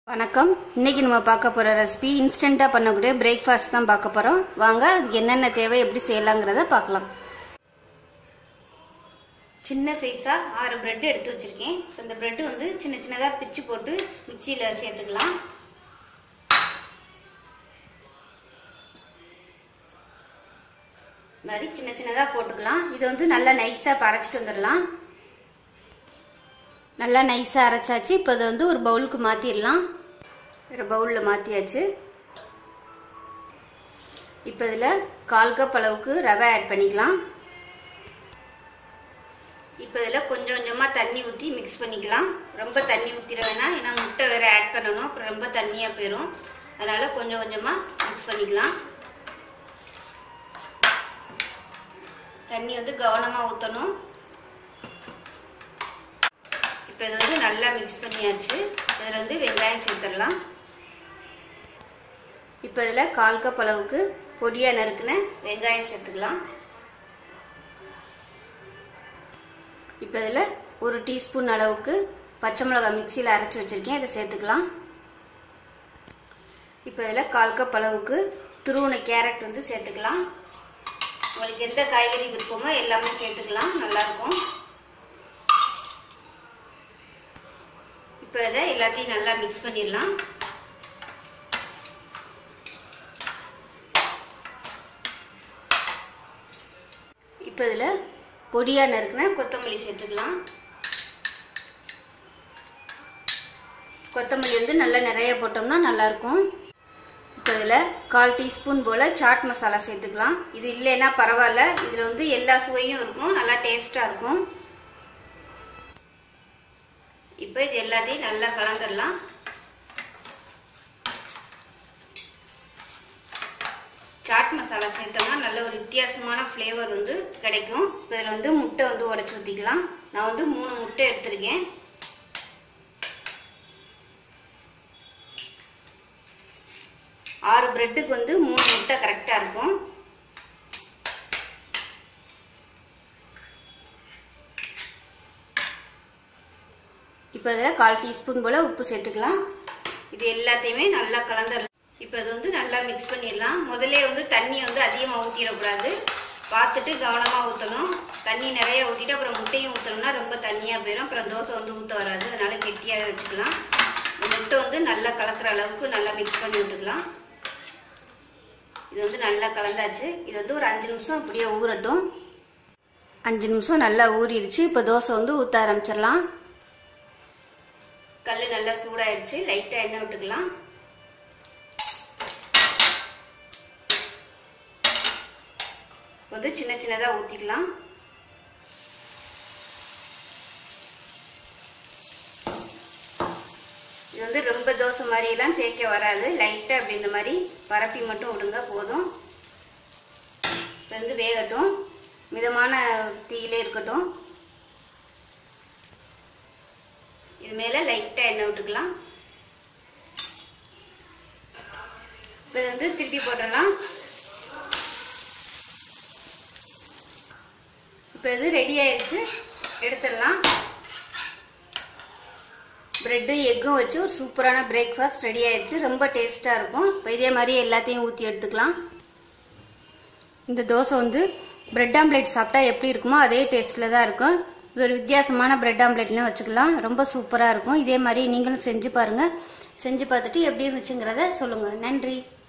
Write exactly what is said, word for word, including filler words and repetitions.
வணக்கம். இன்னைக்கு நம்ம பார்க்க போற ரெசிபி இன்ஸ்டன்ட்டா பண்ணக்கூடிய பிரேக்ஃபாஸ்ட் தான் பார்க்க போறோம். வாங்க அதுக்கு என்னென்ன தேவை எப்படி செய்யலாங்கிறத பார்க்கலாம். சின்ன சைஸா ஆறு பிரெட் எடுத்து வச்சிருக்கேன். இந்த பிரெட் வந்து சின்ன சின்னதா பிச்சு போட்டு மிக்சியில சேர்த்துக்கலாம். மாதிரி சின்ன சின்னதா போட்டுக்கலாம். இது வந்து நல்லா நைஸா அரைச்சிட்டு வந்துடலாம். நல்லா நைஸா அரைச்சாச்சு. இப்போ இதை வந்து ஒரு பவுலுக்கு மாத்திடலாம். வேறு பவுலில் மாற்றியாச்சு. இப்போ இதில் கால் கப் அளவுக்கு ரவை ஆட் பண்ணிக்கலாம். இப்போ இதில் கொஞ்சம் கொஞ்சமாக தண்ணி ஊற்றி மிக்ஸ் பண்ணிக்கலாம். ரொம்ப தண்ணி ஊற்றிட வேணாம், ஏன்னா முட்டை வேறு ஆட் பண்ணணும், அப்புறம் ரொம்ப தண்ணியாக போயிடும். அதனால் கொஞ்சம் கொஞ்சமாக மிக்ஸ் பண்ணிக்கலாம். தண்ணி வந்து கவனமாக ஊற்றணும். இப்போ இது வந்து நல்லா மிக்ஸ் பண்ணியாச்சு. இதில் வந்து வெங்காயம் சேர்த்துடலாம். இப்போ இதில் கால் கப் அளவுக்கு பொடியாக நறுக்குன வெங்காயம் சேர்த்துக்கலாம். இப்போ இதில் ஒரு டீஸ்பூன் அளவுக்கு பச்சை மிளகாய் மிக்சியில் அரைச்சி வச்சுருக்கேன், இதை சேர்த்துக்கலாம். இப்போ இதில் கால் கப் அளவுக்கு துருவின கேரட் வந்து சேர்த்துக்கலாம். உங்களுக்கு எந்த காய்கறி விருப்பமோ எல்லாமே சேர்த்துக்கலாம், நல்லாயிருக்கும். இப்போ இதை எல்லாத்தையும் நல்லா மிக்ஸ் பண்ணிடலாம். இப்போ இதில் பொடியாக நறுக்குன கொத்தமல்லி சேர்த்துக்கலாம். கொத்தமல்லி வந்து நல்லா நிறைய போட்டோம்னா நல்லாயிருக்கும். இப்போ இதில் கால் டீஸ்பூன் போல் சாட் மசாலா சேர்த்துக்கலாம். இது இல்லைன்னா பரவாயில்ல, இதில் வந்து எல்லா சுவையும் இருக்கும், நல்லா டேஸ்ட்டாக இருக்கும். இப்போ இது எல்லாத்தையும் நல்லா கலந்துடலாம். சாட் மசாலா சேர்த்தோம்னா நல்ல ஒரு வித்தியாசமான ஃப்ளேவர் வந்து கிடைக்கும். இதில் வந்து முட்டை வந்து உடைச்சி ஊற்றிக்கலாம். நான் வந்து மூணு முட்டை எடுத்திருக்கேன். ஆறு பிரெட்டுக்கு வந்து மூணு முட்டை கரெக்டாக இருக்கும். இப்போ இதில் கால் டீஸ்பூன் போல் உப்பு சேர்த்துக்கலாம். இது எல்லாத்தையுமே நல்லா கலந்துடலாம். இப்போ இது வந்து நல்லா மிக்ஸ் பண்ணிடலாம். முதல்ல வந்து தண்ணி வந்து அதிகமாக ஊற்றிடக்கூடாது, பார்த்துட்டு கவனமாக ஊற்றணும். தண்ணி நிறைய ஊற்றிட்டு அப்புறம் முட்டையும் ஊற்றணும்னா ரொம்ப தண்ணியாக போயிடும், அப்புறம் தோசை வந்து ஊற்ற வராது. அதனால கெட்டியாக வச்சுக்கலாம். இந்த முட்டை வந்து நல்லா கலக்கிற அளவுக்கு நல்லா மிக்ஸ் பண்ணி விட்டுக்கலாம். இது வந்து நல்லா கலந்தாச்சு. இது வந்து ஒரு அஞ்சு நிமிஷம் அப்படியே ஊறட்டும். அஞ்சு நிமிஷம் நல்லா ஊறிடுச்சு. இப்போ தோசை வந்து ஊற்ற ஆரம்பிச்சிடலாம். கல் நல்லா சூடாயிருச்சு. லைட்டாக எண்ணெய் விட்டுக்கலாம். வந்து சின்ன சின்னதாக ஊற்றிக்கலாம். இது வந்து ரொம்ப தோசை மாதிரிலாம் தேய்க்க வராது, லைட்டாக அப்படி இந்த மாதிரி பரப்பி மட்டும் விடுங்க போதும். இது வந்து வேகட்டும், மிதமான தீயிலே இருக்கட்டும். இது மேலே லைட்டாக எண்ணெய் விட்டுக்கலாம். இப்போ இது வந்து திருப்பி போட்டுடலாம். இப்போ இது ரெடி ஆயிடுச்சு, எடுத்துடலாம். பிரெட்டு எக்கும் வச்சு ஒரு சூப்பரான பிரேக்ஃபாஸ்ட் ரெடி ஆயிடுச்சு. ரொம்ப டேஸ்ட்டாக இருக்கும். இப்போ இதே மாதிரி எல்லாத்தையும் ஊற்றி எடுத்துக்கலாம். இந்த தோசை வந்து பிரெட் ஆம்லேட் சாப்பிட்டா எப்படி இருக்குமோ அதே டேஸ்ட்டில் தான் இருக்கும். இது ஒரு வித்தியாசமான பிரெட் ஆம்லேட்னு வச்சுக்கலாம். ரொம்ப சூப்பராக இருக்கும். இதே மாதிரி நீங்களும் செஞ்சு பாருங்கள். செஞ்சு பார்த்துட்டு எப்படி இருந்துச்சுங்கிறத சொல்லுங்கள். நன்றி.